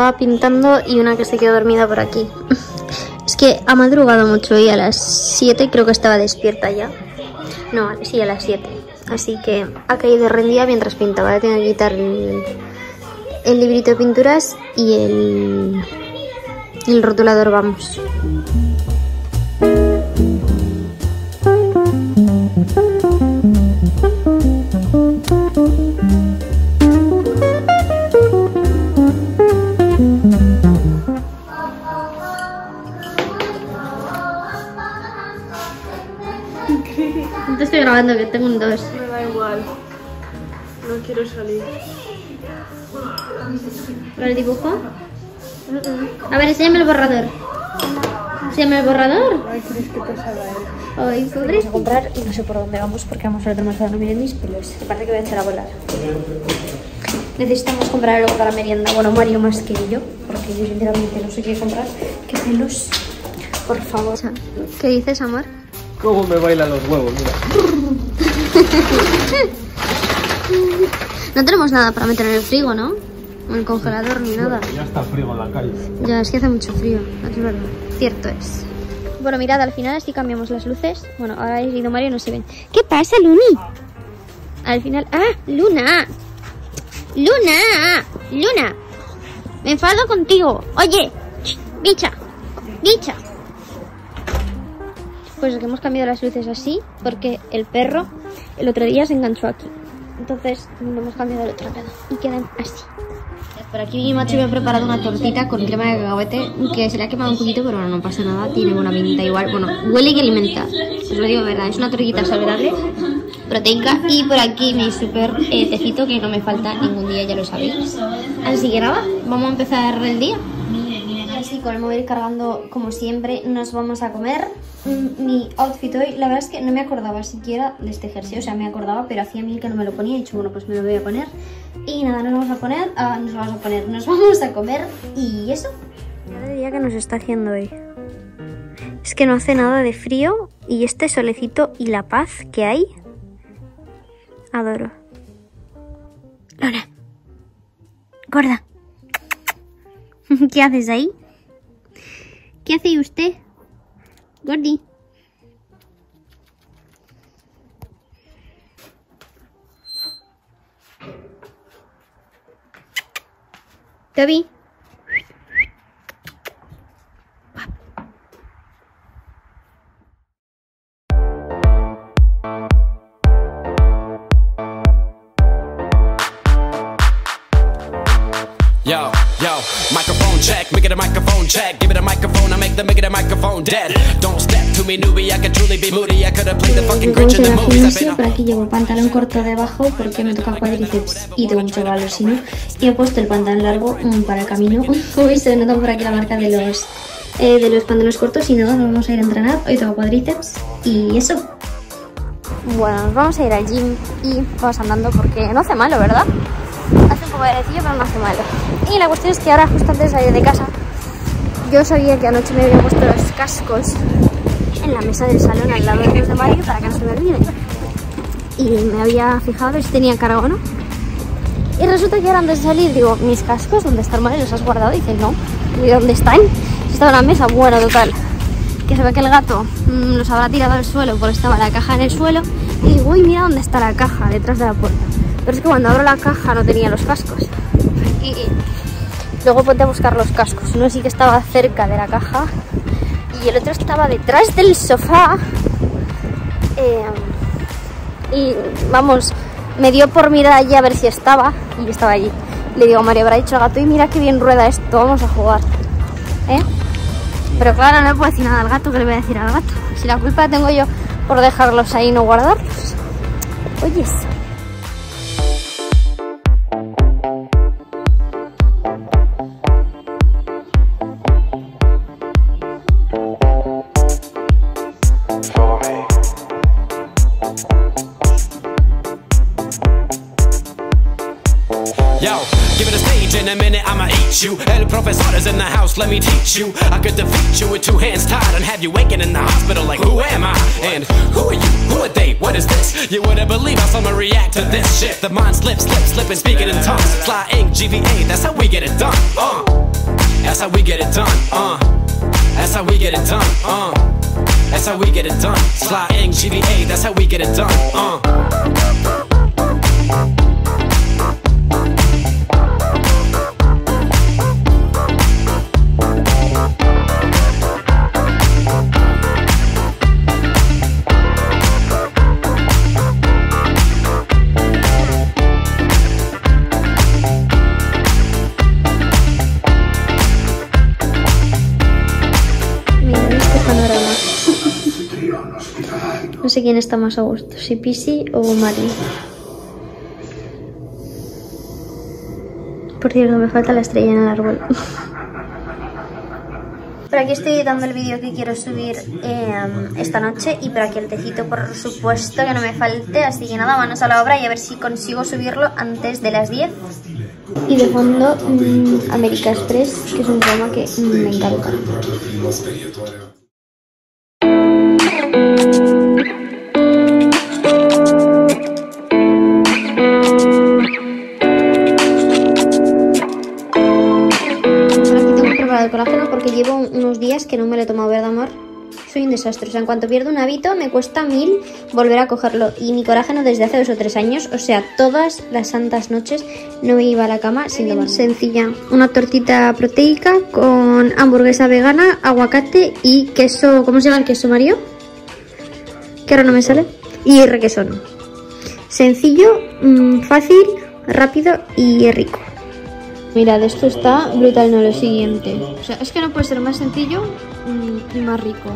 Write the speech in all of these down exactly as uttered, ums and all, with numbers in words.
estaba pintando y una que se quedó dormida por aquí. Es que ha madrugado mucho y a las siete creo que estaba despierta ya. No, sí, a las siete. Así que ha caído rendida mientras pintaba. Le tengo que quitar el, el librito de pinturas y el, el rotulador, vamos. No te estoy grabando, que tengo un dos. Me da igual. No quiero salir. ¿Para el dibujo? A ver, enséñame el borrador. Enséñame el borrador. Ay, ¿crees que te salga él? Ay, pobre. Vamos a comprar y no sé por dónde vamos porque vamos a ver demasiado. No miren mis pelos. Aparte que voy a echar a volar. Necesitamos comprar algo para merienda. Bueno, Mario más que yo, porque yo sinceramente no sé qué comprar. ¿Qué pelos? Por favor. ¿Qué dices, amor? ¿Cómo me bailan los huevos? Mira. No tenemos nada para meter en el frigo, ¿no? En el congelador ni nada. Ya está frío en la calle. Ya, es que hace mucho frío, es verdad. Cierto es. Bueno, mirad, al final así cambiamos las luces. Bueno, ahora ha ido Mario y no se ven. ¿Qué pasa, Luni? Al final... ¡Ah! ¡Luna! ¡Luna! ¡Luna! Me enfado contigo. Oye, bicha, bicha. Pues que hemos cambiado las luces así porque el perro el otro día se enganchó aquí. Entonces lo hemos cambiado al otro lado y quedan así. Por aquí mi macho me ha preparado una tortita con crema de cacahuete que se le ha quemado un poquito, pero no pasa nada, tiene buena pinta igual. Bueno, huele y alimenta, os lo digo de verdad, es una tortita saludable, proteica. Y por aquí mi super eh, tecito que no me falta ningún día, ya lo sabéis. Así que nada, vamos a empezar el día. Así con el móvil cargando como siempre, nos vamos a comer. Mi outfit hoy, la verdad es que no me acordaba siquiera de este jersey, o sea, me acordaba, pero hacía mil que no me lo ponía. He dicho, bueno, pues me lo voy a poner. Y nada, nos vamos a poner, ah, nos vamos a poner, nos vamos a comer y eso. Cada día que nos está haciendo hoy. Es que no hace nada de frío y este solecito y la paz que hay, adoro. Lola, gorda, ¿qué haces ahí? ¿Qué hace usted? Gordi. Toby. Yo, yo, microphone check, make it a microphone check. Give it a microphone, I make the make it a microphone dead. Don't step to me, newbie, I could truly be moody. I could have played the fucking Grinch in the movies. Por aquí llevo pantalón corto debajo porque me toca cuádriceps y tengo mucho valor, si no. Y he puesto el pantalón largo um, para el camino. Uy, se nota por aquí la marca de los, eh, de los pantalones cortos y nada, nos vamos a ir a entrenar. Hoy tengo cuádriceps y eso. Bueno, nos vamos a ir al gym y vamos andando porque no hace malo, ¿verdad? Hace un poco de airecillo, pero no hace malo. Y la cuestión es que ahora, justo antes de salir de casa, yo sabía que anoche me había puesto los cascos en la mesa del salón al lado de los de Mario para que no se me olviden. Y me había fijado a ver si tenía carga o no. Y resulta que ahora antes de salir digo, ¿mis cascos dónde están, Mario? ¿Los has guardado? Y dice, no. ¿Y dónde están? Estaba en la mesa. Bueno, total, que se ve que el gato mmm, los habrá tirado al suelo porque estaba la caja en el suelo. Y digo, uy, mira dónde está la caja, detrás de la puerta. Pero es que cuando abro la caja no tenía los cascos. Y luego ponte a buscar los cascos. Uno sí que estaba cerca de la caja y el otro estaba detrás del sofá. Eh, y vamos, me dio por mirar allí a ver si estaba. Y estaba allí. Le digo a Mario, habrá dicho el gato, y mira qué bien rueda esto, vamos a jugar. ¿Eh? Pero claro, no le puedo decir nada al gato. ¿Qué le voy a decir al gato? Si la culpa la tengo yo por dejarlos ahí y no guardarlos. Oyes. Yo, Give it a stage in a minute, I'ma eat you. El profesor is in the house, let me teach you. I could defeat you with two hands tied and have you waking in the hospital like, who am I? And who are you? Who are they? What is this? You wouldn't believe how someone react to this shit. The mind slips, slips, slipping, speaking in tongues. Sly Ink, G V A, that's how we get it done. Uh, that's how we get it done. Uh, that's how we get it done. Uh, that's how we get it done. Sly Ink, G V A, that's how we get it done. Uh. No sé quién está más a gusto, si Pisi o Mari. Por cierto, me falta la estrella en el árbol. Por aquí estoy editando el vídeo que quiero subir eh, esta noche y por aquí el tecito, por supuesto, que no me falte. Así que nada, manos a la obra y a ver si consigo subirlo antes de las diez. Y de fondo, mmm, America Express, que es un drama que mmm, me encanta. El colágeno porque llevo unos días que no me lo he tomado, ¿verdad, amor? Soy un desastre, o sea, en cuanto pierdo un hábito me cuesta mil volver a cogerlo. Y mi colágeno desde hace dos o tres años, o sea, todas las santas noches no me iba a la cama sin tomar. Sencilla, una tortita proteica con hamburguesa vegana, aguacate y queso, ¿cómo se llama el queso, Mario? Que ahora no me sale. Y requesón. Sencillo, mmm, fácil, rápido y rico. Mirad, esto está brutal, no lo siguiente. O sea, es que no puede ser más sencillo y más rico.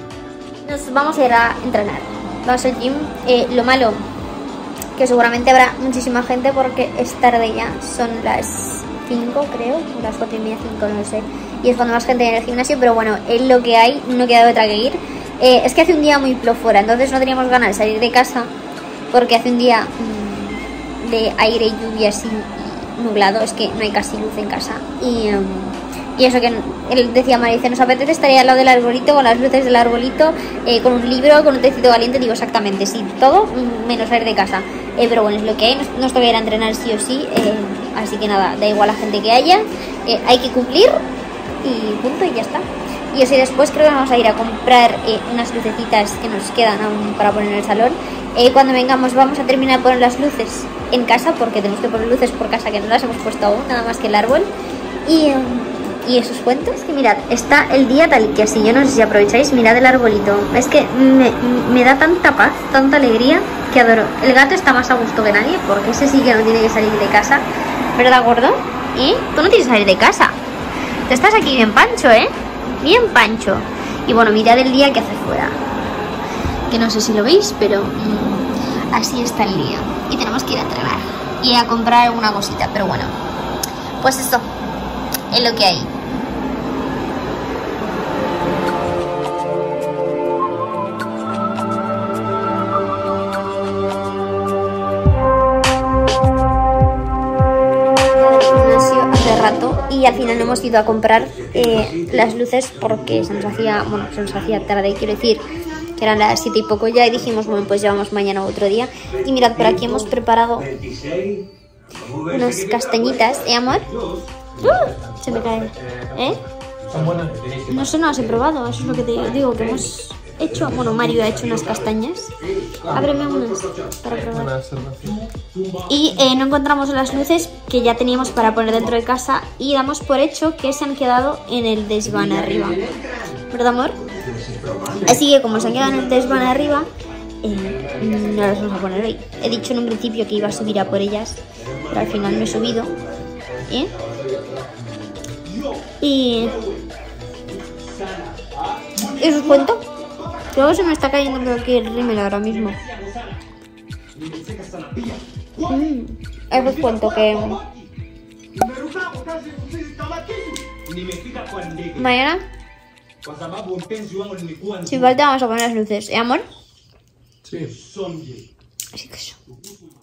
Nos vamos a ir a entrenar. Vamos al gym. Eh, lo malo, que seguramente habrá muchísima gente porque es tarde ya. Son las cinco, creo, o las cuatro y media, cinco, no lo sé. Y es cuando más gente hay en el gimnasio, pero bueno, es lo que hay, no queda otra que ir. Eh, es que hace un día muy plo fuera, entonces no teníamos ganas de salir de casa porque hace un día mmm, de aire y lluvia así nublado, es que no hay casi luz en casa y, um, y eso que él decía, Marice, nos apetece estar ahí al lado del arbolito con las luces del arbolito, eh, con un libro, con un tecito caliente. Digo, exactamente, sí, todo menos salir de casa, eh, pero bueno, es lo que hay, nos, nos toca ir a entrenar sí o sí, eh, así que nada, da igual la gente que haya, eh, hay que cumplir y punto y ya está. Y así después creo que vamos a ir a comprar eh, unas lucecitas que nos quedan aún para poner en el salón. Eh, cuando vengamos vamos a terminar de poner las luces en casa porque tenemos que poner luces por casa que no las hemos puesto aún, nada más que el árbol. Y, um, y esos cuentos, que mirad, está el día tal que así, yo no sé si aprovecháis, mirad el arbolito. Es que me, me da tanta paz, tanta alegría que adoro. El gato está más a gusto que nadie porque ese sí que no tiene que salir de casa, ¿verdad, gordo? ¿Y tú no tienes que salir de casa? Te estás aquí bien pancho, ¿eh? Bien pancho. Y bueno, mirad el día que hace fuera, que no sé si lo veis, pero mmm, así está el día. Y tenemos que ir a entrenar y a comprar alguna cosita, pero bueno, pues esto es lo que hay. Hace rato y al final no hemos ido a comprar eh, las luces porque se nos hacía, bueno, se nos hacía tarde, quiero decir que eran las siete y poco ya, y dijimos, bueno, pues ya vamos mañana o otro día. Y mirad, por aquí hemos preparado unas castañitas, ¿eh, amor? Uh, se me cae, ¿eh? No sé, no las he probado, eso es lo que te digo, que hemos hecho. Bueno, Mario ha hecho unas castañas. Ábreme unas para probar. Y eh, no encontramos las luces que ya teníamos para poner dentro de casa y damos por hecho que se han quedado en el desván arriba, ¿verdad, amor? Así que como se han quedado en el desván arriba, eh, no las vamos a poner hoy. He dicho en un principio que iba a subir a por ellas, pero al final no he subido, ¿eh? Y ¿y os cuento? Luego se me está cayendo creo que el rímel ahora mismo. Mm. Os cuento que mañana si falta vamos a poner las luces, ¿eh, amor? Sí. Así que eso.